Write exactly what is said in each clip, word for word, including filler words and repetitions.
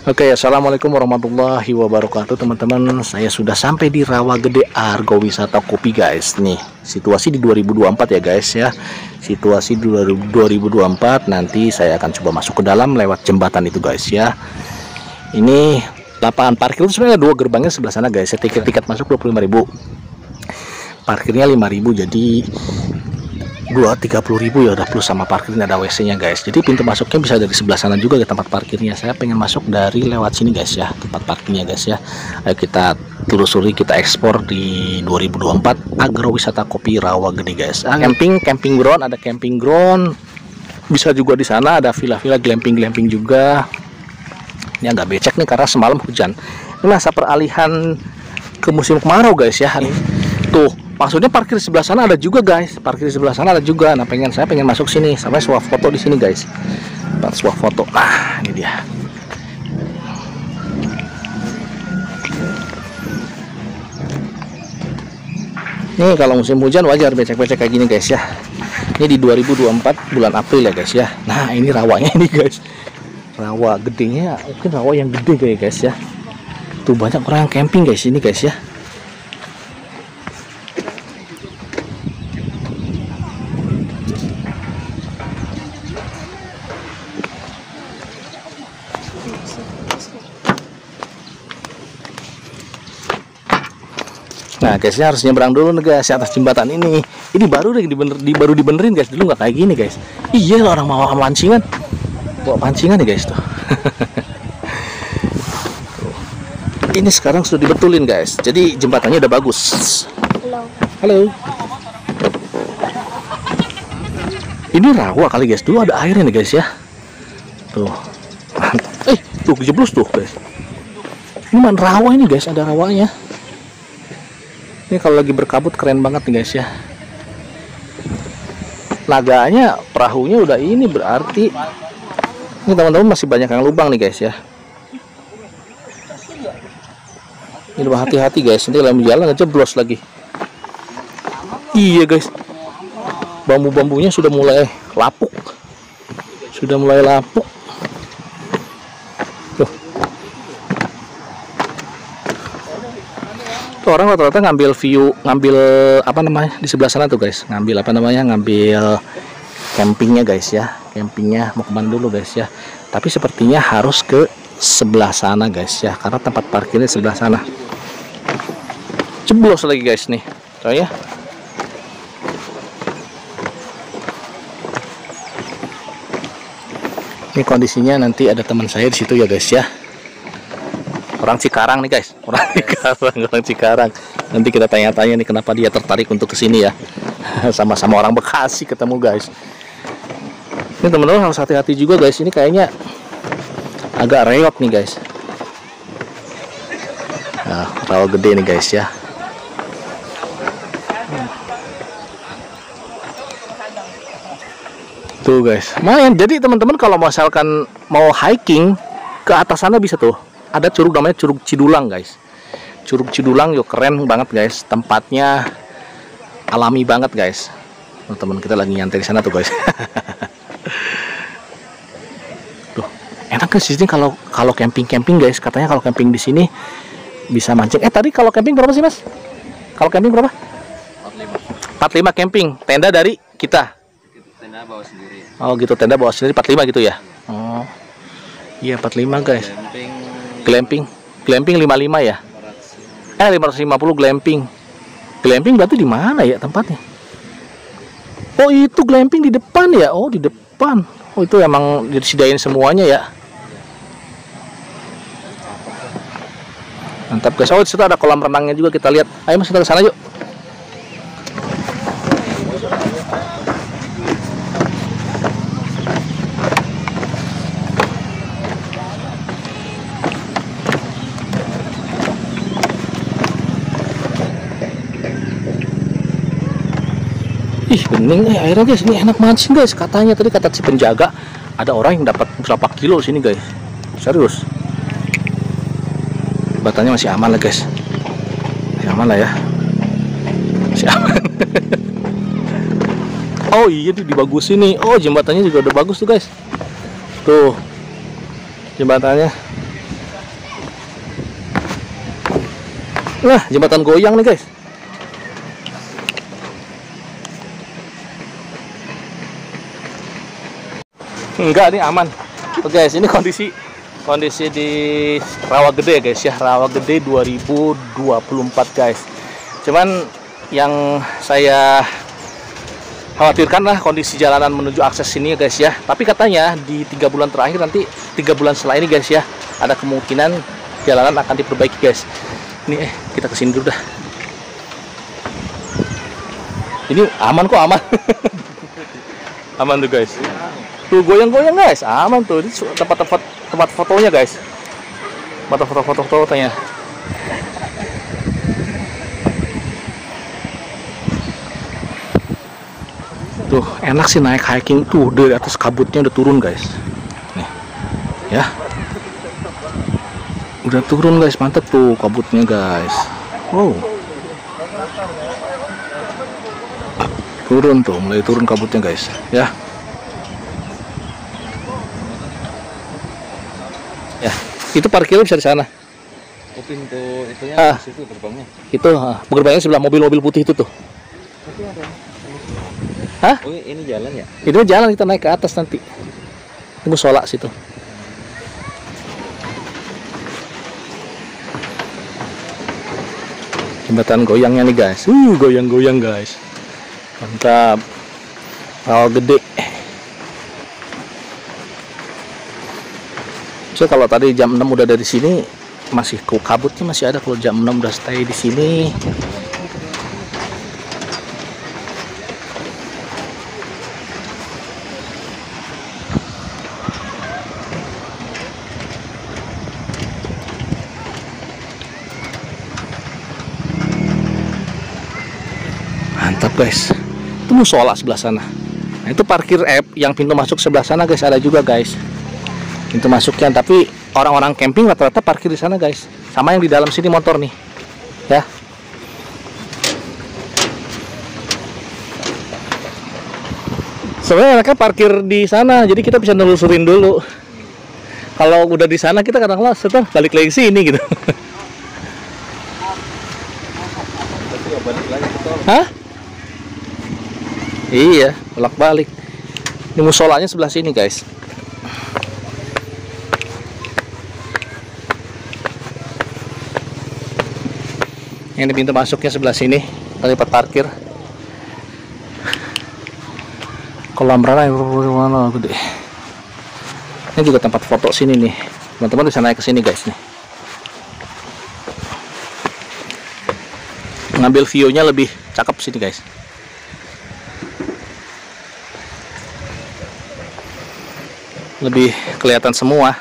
Oke, assalamualaikum warahmatullahi wabarakatuh teman-teman. Saya sudah sampai di Rawagede Argo Wisata Kopi guys. Nih situasi di dua ribu dua puluh empat ya guys ya. Situasi di dua ribu dua puluh empat nanti saya akan coba masuk ke dalam lewat jembatan itu guys ya. Ini lapangan parkir itu sebenarnya dua gerbangnya sebelah sana guys. Tiket tiket masuk dua puluh lima ribu. Parkirnya lima ribu, jadi dua tiga puluh ribu ya udah, plus sama parkirnya, ada W C-nya guys. Jadi pintu masuknya bisa dari sebelah sana juga ke tempat parkirnya. Saya pengen masuk dari lewat sini guys ya, tempat parkirnya guys ya. Ayo kita telusuri, kita ekspor di dua ribu dua puluh empat Agrowisata Kopi Rawagede guys. Ah, camping, camping ground, ada camping ground. Bisa juga di sana ada villa-villa glamping-glamping juga. Ini agak becek nih karena semalam hujan. Ini masa peralihan ke musim kemarau guys ya. Tuh, maksudnya parkir di sebelah sana ada juga guys, parkir di sebelah sana ada juga. Nah pengen saya pengen masuk sini, sampai swap foto di sini guys, tempat swap foto. Nah ini dia. Nih kalau musim hujan wajar becek-becek kayak gini guys ya. Ini di dua ribu dua puluh empat bulan April ya guys ya. Nah ini rawanya ini guys, rawa gedenya, mungkin rawa yang gede kayak guys ya. Tuh banyak orang yang camping guys ini guys ya. Nah guysnya harus nyebrang dulu nih guys atas jembatan ini. Ini baru deh dibener, di, baru dibenerin guys, dulu nggak kayak gini guys. Iya orang mau pancingan, bawa pancingan nih guys tuh. Ini sekarang sudah dibetulin guys, jadi jembatannya udah bagus. Halo. Halo. Ini rawa kali guys, dulu ada airnya nih guys ya. Tuh. Eh tuh kejeblos tuh guys. Ini man rawa ini guys, ada rawanya. Ini kalau lagi berkabut keren banget nih guys ya. Naganya, perahunya udah ini, berarti ini teman-teman masih banyak yang lubang nih guys ya. Ini hati-hati guys, nanti dalam jalan aja jeblos lagi. Iya guys, bambu-bambunya sudah mulai lapuk, sudah mulai lapuk. Tuh orang rata-rata ngambil view, ngambil apa namanya di sebelah sana tuh guys, ngambil apa namanya, ngambil campingnya guys ya, campingnya mau kemana dulu guys ya. Tapi sepertinya harus ke sebelah sana guys ya, karena tempat parkirnya sebelah sana. Jeblos lagi guys nih, tuh ya. Ini kondisinya nanti ada teman saya di situ ya guys ya. Orang Cikarang nih guys, orang Cikarang, orang Cikarang. Nanti kita tanya-tanya nih kenapa dia tertarik untuk kesini ya. Sama-sama orang Bekasi ketemu guys. Ini teman-teman harus hati-hati juga guys. Ini kayaknya agak reot nih guys. Nah, rawa gede nih guys ya. Tuh guys, lumayan. Jadi teman-teman kalau misalkan mau hiking ke atas sana bisa tuh. Ada curug namanya Curug Cidulang guys. Curug Cidulang yuk, keren banget guys. Tempatnya alami banget guys. Oh, teman kita lagi nyantai di sana tuh guys. Tuh, enak guys di sini kalau kalau camping-camping guys. Katanya kalau camping di sini bisa mancing. Eh tadi kalau camping berapa sih mas? Kalau camping berapa? empat puluh lima. empat puluh lima camping. Tenda dari kita. Tenda bawa sendiri. Oh gitu, tenda bawa sendiri empat puluh lima gitu ya. Oh. Iya empat puluh lima guys. Camping glamping, glamping lima puluh lima ya? Eh lima ratus lima puluh glamping. Glamping berarti di mana ya tempatnya? Oh itu glamping di depan ya? Oh di depan. Oh itu emang disediain semuanya ya? Mantap guys. Oh di situ ada kolam renangnya juga, kita lihat. Ayo mas kita ke sana yuk. Ih bening eh airnya guys, ini enak mancing guys. Katanya tadi kata si penjaga ada orang yang dapat berapa kilo sini guys. Serius. Batanya masih aman lah guys. Masih aman lah ya. Masih aman. Oh iya tuh dibagusin nih. Oh jembatannya juga udah bagus tuh guys. Tuh jembatannya Nah, jembatan goyang nih guys. Enggak, nih aman. Oke guys, ini kondisi kondisi di Rawagede ya guys ya. Rawagede dua ribu dua puluh empat guys. Cuman yang saya khawatirkan lah kondisi jalanan menuju akses sini ya guys ya. Tapi katanya di tiga bulan terakhir, nanti tiga bulan setelah ini guys ya, ada kemungkinan jalanan akan diperbaiki guys. Ini eh kita kesini dulu dah. Ini aman kok, aman. Aman tuh guys. Tuh goyang-goyang guys, aman tuh. Ini tempat-tempat tempat fotonya guys. Tempat foto-foto fotonya. Tuh enak sih naik hiking tuh, dari atas kabutnya udah turun guys. Nih, ya. Udah turun guys, mantep tuh kabutnya guys. Wow. Turun tuh, mulai turun kabutnya guys, ya. Ya, itu parkirnya bisa di sana. Oh, pintu itunya Ah, di situ gerbangnya. itu ah, gerbangnya sebelah mobil-mobil putih itu tuh. Hah? Oh, ini jalan ya? Itu jalan, kita naik ke atas nanti. Itu musola situ. Jembatan goyangnya nih guys. Uh, goyang-goyang guys. Mantap. Rawagede. So kalau tadi jam enam udah dari sini, masih kabutnya masih ada. Kalau jam enam udah stay di sini. Mantap guys. Itu musola sebelah sana. Nah, itu parkir app yang pintu masuk sebelah sana guys, ada juga guys. Pintu masuknya, tapi orang-orang camping rata-rata parkir di sana guys. Sama yang di dalam sini motor nih. Ya. Sebenarnya mereka parkir di sana, jadi kita bisa nelusurin dulu. Kalau udah di sana kita kadang-kadang setelah balik lagi sini gitu. Tapi ya balik lagi ke tol. Hah? Iya, bolak-balik. Ini musolanya sebelah sini guys. Ini pintu masuknya sebelah sini, tempat parkir. Kolam renang mana gede. Ini juga tempat foto sini nih. Teman-teman bisa naik ke sini guys nih. Ngambil view-nya lebih cakep sini guys. Lebih kelihatan semua.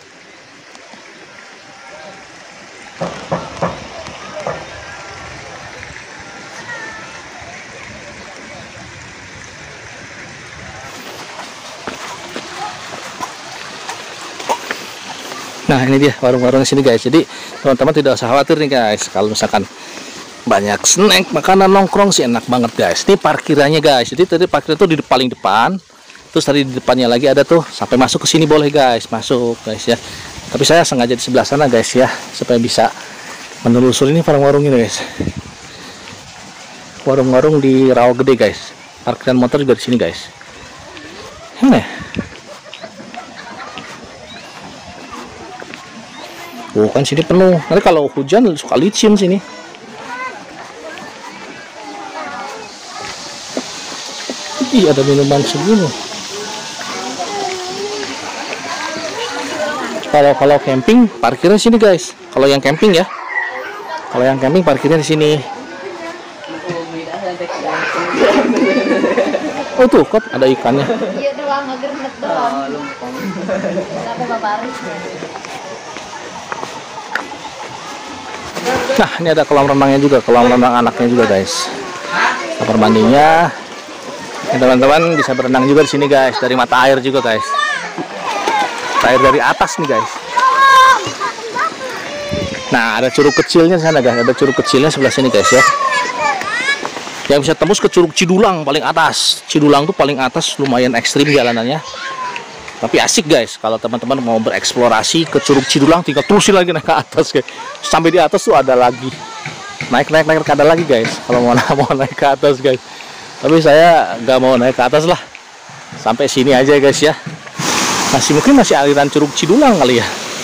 Nah ini dia warung-warung sini guys. Jadi teman-teman tidak usah khawatir nih guys. Kalau misalkan banyak snack, makanan nongkrong sih enak banget guys. Ini parkirannya guys. Jadi tadi parkir itu di paling depan. Terus tadi di depannya lagi ada tuh. Sampai masuk ke sini boleh guys. Masuk guys ya. Tapi saya sengaja di sebelah sana guys ya. Supaya bisa menelusuri ini warung-warung ini guys. Warung-warung di Rawagede guys. Parkiran motor juga di sini guys. Ini. Oh kan sini penuh. Nanti kalau hujan suka licin sini. Ih ada minuman segini. Kalau kalau camping parkirnya sini guys. Kalau yang camping ya. Kalau yang camping parkirnya di sini. Oh tuh kok ada ikannya. Iya doang ngegernet doang. Kenapa Bapak? Nah ini ada kolam renangnya juga, kolam renang anaknya juga guys. Kamar mandinya. Teman-teman bisa berenang juga di sini guys, dari mata air juga guys. Mata air dari atas nih guys. Nah ada curug kecilnya di sana guys, ada curug kecilnya sebelah sini guys ya. Yang bisa tembus ke curug Cidulang paling atas. Cidulang tuh paling atas, lumayan ekstrim jalanannya. Tapi asik guys, kalau teman-teman mau bereksplorasi ke Curug Cidulang tinggal terusin lagi naik ke atas guys. Sampai di atas tuh ada lagi naik naik naik ke atas lagi guys. Kalau mau mau naik ke atas guys, tapi saya nggak mau naik ke atas lah, sampai sini aja guys ya. Masih mungkin masih aliran Curug Cidulang kali ya.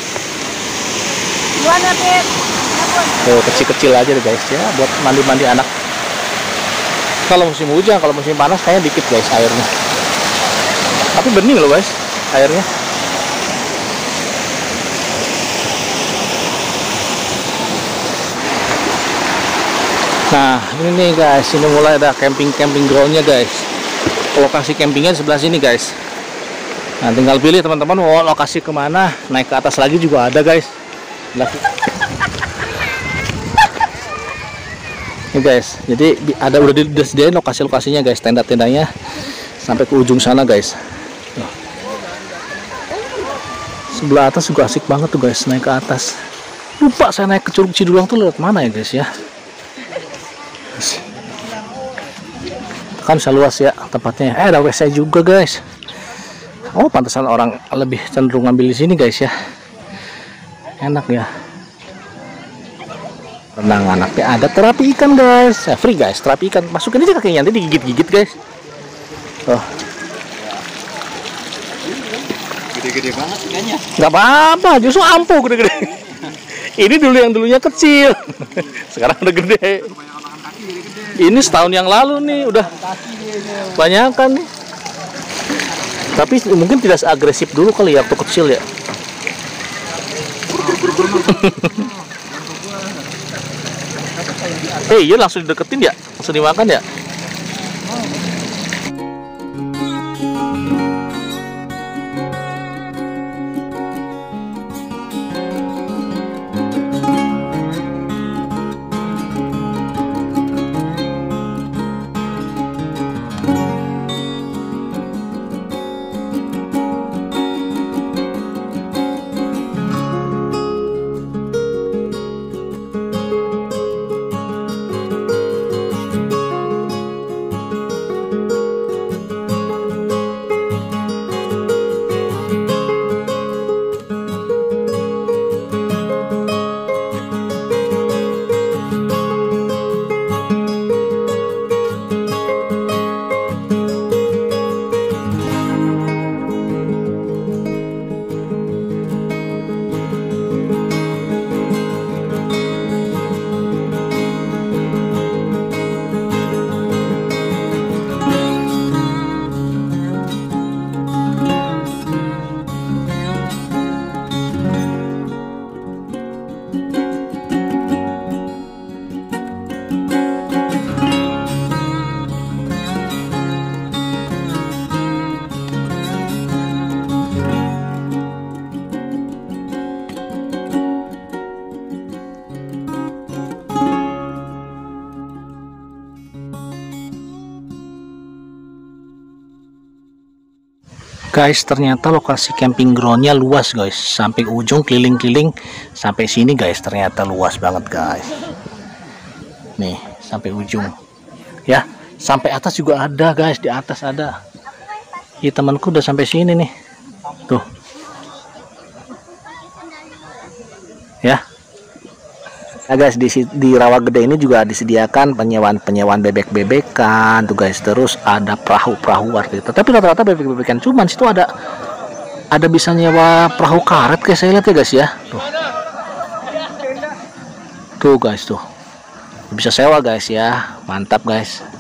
Tuh kecil-kecil aja deh guys ya, buat mandi-mandi anak. Kalau musim hujan, kalau musim panas kayaknya dikit guys airnya. Tapi bening loh guys airnya. Nah ini nih guys, ini mulai ada camping-camping groundnya guys. Lokasi campingnya di sebelah sini guys. Nah tinggal pilih teman-teman mau lokasi kemana. Naik ke atas lagi juga ada guys. Ini guys, jadi ada udah disediain lokasi-lokasinya guys, tenda-tendanya sampai ke ujung sana guys. Tuh. Sebelah atas juga asik banget tuh guys, naik ke atas. Lupa saya naik ke Curug Cidulang tuh lewat mana ya guys ya. Kan bisa luas ya tempatnya. Eh ada W C juga guys. Oh pantesan orang lebih cenderung ngambil di sini guys ya. Enak ya. Renang anaknya, ada terapi ikan guys, ya, free guys, terapi ikan, masukin aja kakinya nanti digigit-gigit guys. Oh, Gede-gede banget ikannya. nggak apa-apa, justru ampuh gede-gede. Ini dulu yang dulunya kecil, sekarang udah gede. Ini setahun yang lalu nih udah banyak kan nih. Tapi mungkin tidak seagresif dulu kali ya waktu kecil ya. Eh iya langsung dideketin ya, langsung dimakan ya. Guys, ternyata lokasi camping groundnya luas guys, sampai ujung keliling-keliling sampai sini guys, ternyata luas banget guys. Nih sampai ujung ya, sampai atas juga ada guys, di atas ada. Iya temanku udah sampai sini nih, tuh ya. Nah guys, di, di Rawagede ini juga disediakan penyewaan penyewaan bebek-bebekan tuh guys, terus ada perahu-perahu gitu. Tapi rata-rata bebek-bebekan, cuman situ ada ada bisa nyewa perahu karet guys, saya lihat ya guys ya. Tuh, tuh guys tuh bisa sewa guys ya, mantap guys.